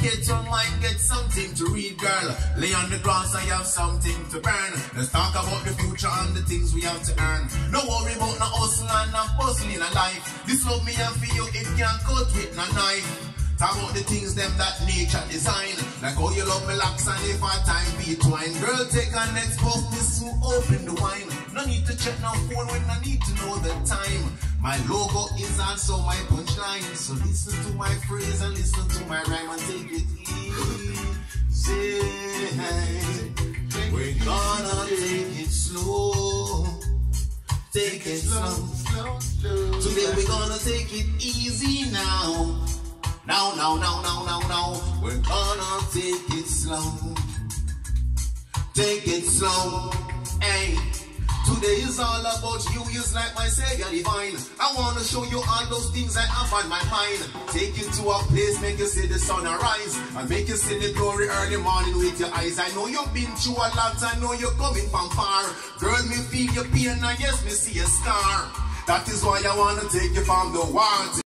Educate your mind, get something to read, girl. Lay on the grass, I have something to burn. Let's talk about the future and the things we have to earn. No worry about no hustle and no bustle in a life. This love me and for you, it can't cut with no knife. Talk about the things them that nature design. Like how you love me locks and if our time be twine. Girl, take a next puff, this will open the wine. No need to check no phone when I need to know the time. My logo is also my punchline. So listen to my phrase and listen to my rhyme and take it easy. We're gonna take it slow. Take it slow. Today we're gonna take it easy now. Now. We're gonna take it slow. Take it slow. Hey. Today is all about you, is like my Savior divine. I wanna show you all those things I have on my mind. Take you to a place, make you see the sun arise, and make you see the glory early morning with your eyes. I know you've been through a lot, I know you're coming from far. Girl, me feel your pain, and yes, me see a scar. That is why I wanna take you from the war.